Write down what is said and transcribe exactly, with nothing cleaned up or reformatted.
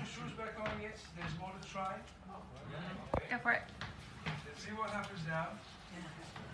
your shoes back on yet? There's more to try. Go for it. Let's see what happens now.